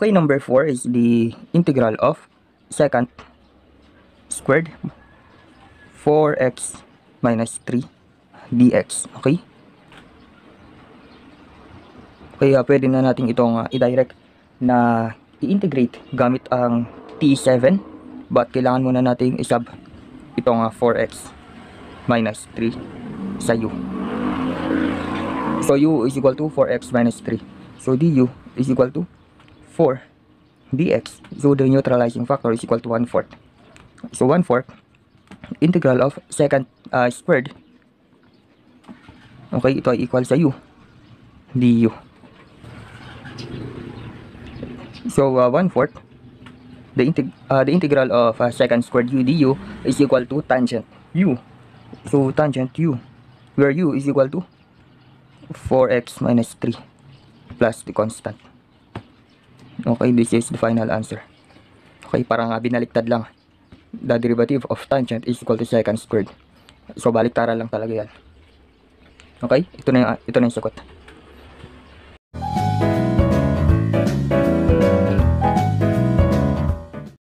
Okay, number 4 is the integral of secant squared 4x minus 3 dx. Okay? Kaya pwede na natin itong i-direct na i-integrate gamit ang T7, but kailangan muna natin isub itong 4x minus 3 sa u. So u is equal to 4x minus 3. So du is equal to 4 dx. So the neutralizing factor is equal to 1/4. So 1/4 integral of secant squared. Okay, ito ay equal sa u du. So 1/4 the integral of secant squared u du is equal to tangent u. So tangent u, where u is equal to 4x minus 3 plus the constant. Okay, this is the final answer. Okay, parang binaliktad lang. The derivative of tangent is equal to secant squared. So baliktaran lang talaga yan. Okay, ito na yung sagot.